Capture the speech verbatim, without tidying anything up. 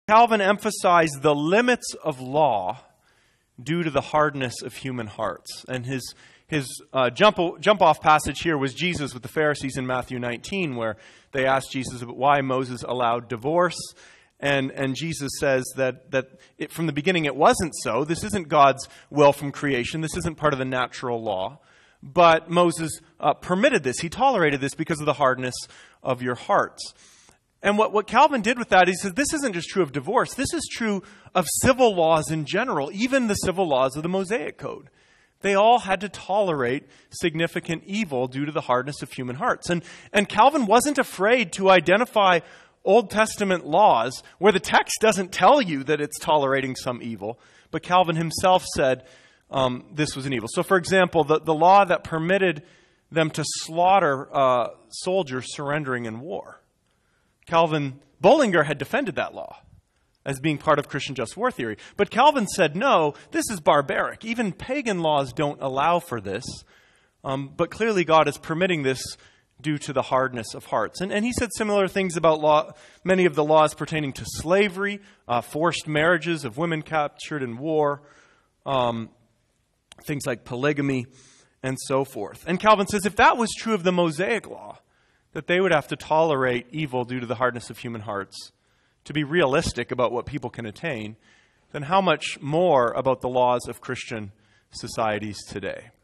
Calvin emphasized the limits of law due to the hardness of human hearts. And his his uh, jump, jump off passage here was Jesus with the Pharisees in Matthew nineteen, where they asked Jesus about why Moses allowed divorce. And, and Jesus says that, that it, from the beginning it wasn't so. This isn't God's will from creation. This isn't part of the natural law. But Moses uh, permitted this. He tolerated this because of the hardness of your hearts. And what, what Calvin did with that, he says, this isn't just true of divorce. This is true of civil laws in general, even the civil laws of the Mosaic Code. They all had to tolerate significant evil due to the hardness of human hearts. And, and Calvin wasn't afraid to identify Old Testament laws where the text doesn't tell you that it's tolerating some evil, but Calvin himself said um, this was an evil. So, for example, the, the law that permitted them to slaughter uh, soldiers surrendering in war. Calvin, Bullinger had defended that law as being part of Christian just war theory. But Calvin said, no, this is barbaric. Even pagan laws don't allow for this. Um, but clearly God is permitting this due to the hardness of hearts. And, and he said similar things about law, many of the laws pertaining to slavery, uh, forced marriages of women captured in war, um, things like polygamy, and so forth. And Calvin says if that was true of the Mosaic law, that they would have to tolerate evil due to the hardness of human hearts, to be realistic about what people can attain, then how much more about the laws of Christian societies today?